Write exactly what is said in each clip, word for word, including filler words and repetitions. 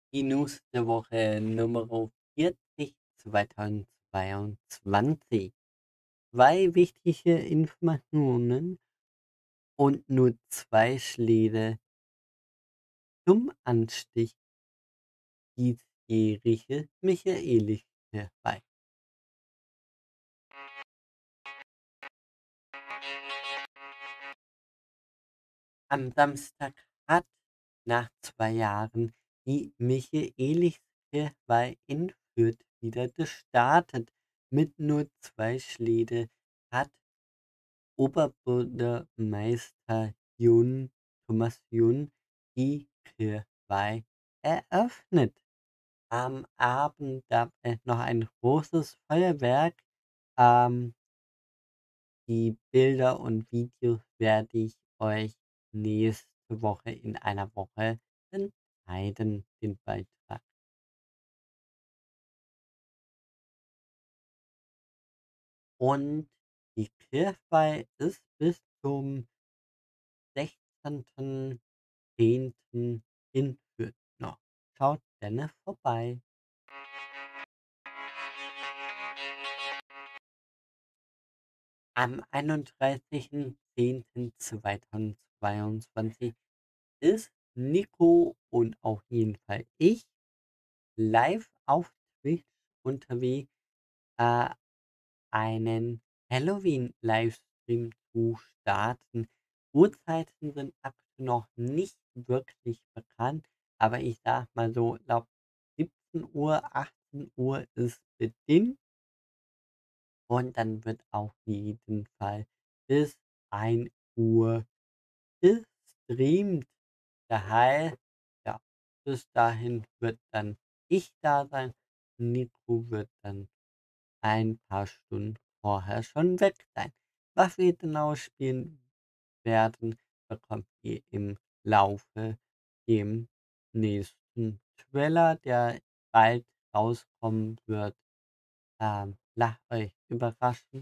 Die News der Woche Nummer vierzig zweitausendzweiundzwanzig. Zwei wichtige Informationen und nur zwei Schläge zum Anstich diesjährige Michaelis herbei. Am Samstag hat nach zwei Jahren die Michaeliskirche in Fürth wieder gestartet. Mit nur zwei Schläge hat Oberbürgermeister Jun Thomas Jun die Kirchweih eröffnet. Am Abend gab es noch ein großes Feuerwerk. Ähm, die Bilder und Videos werde ich euch nächste Woche in einer Woche dann zeigen, den Beitrag. Und die Kirchweih ist bis zum sechzehnten zehnten in Fürth noch. Schaut gerne vorbei. Am einunddreißigsten zehnten zweitausendzweiundzwanzig ist Nico und auf jeden Fall ich live auf Twitch unterwegs, äh, einen Halloween-Livestream zu starten. Uhrzeiten sind aktuell noch nicht wirklich bekannt, aber ich sage mal so, glaube siebzehn Uhr, achtzehn Uhr ist Beginn und dann wird auf jeden Fall bis ein Uhr gestreamt. Daher, ja, bis dahin wird dann ich da sein. Nico wird dann ein paar Stunden vorher schon weg sein. Was wir genau spielen werden, bekommt ihr im Laufe dem nächsten Trailer, der bald rauskommen wird. Ähm, lasst euch überraschen.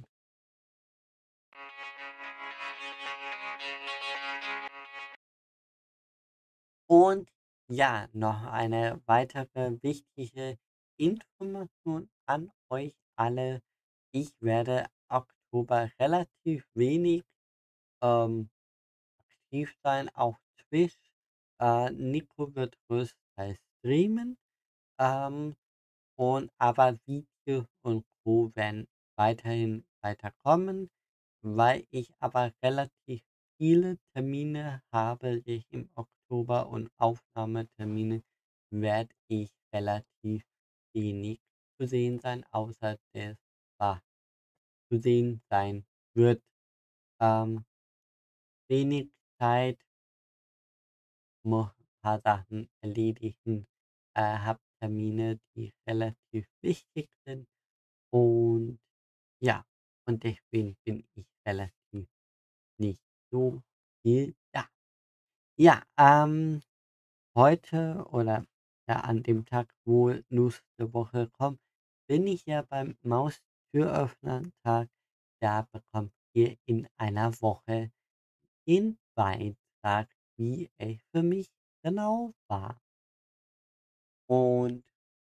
Und ja, noch eine weitere wichtige Information an euch alle. Ich werde Oktober relativ wenig ähm, aktiv sein auf Twitch. Äh, Nico wird größtenteils streamen. Ähm, und aber Videos und Co. werden weiterhin weiterkommen, weil ich aber relativ viele Termine habe ich im Oktober und Aufnahmetermine werde ich relativ wenig zu sehen sein, außer das was zu sehen sein wird. Ähm, wenig Zeit, muss ein paar Sachen erledigen, äh, habe Termine, die relativ wichtig sind. Und ja, und deswegen bin ich relativ nicht so viel da. Ja, ähm, heute oder ja, an dem Tag, wo nächste Woche kommt, bin ich ja beim Maustüröffner-Tag. Da bekommt ihr in einer Woche den Beitrag, wie es für mich genau war. Und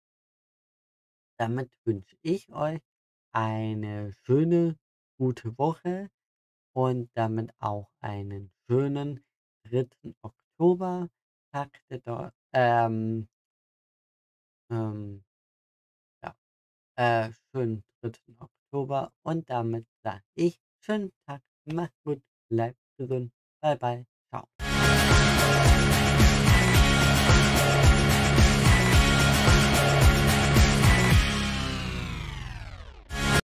damit wünsche ich euch eine schöne, gute Woche und damit auch einen schönen dritten Oktober. Tag der Deu ähm, ähm, ja, äh, schönen dritten Oktober und damit sage ich schönen Tag, macht's gut, bleibt gesund, bye bye, ciao.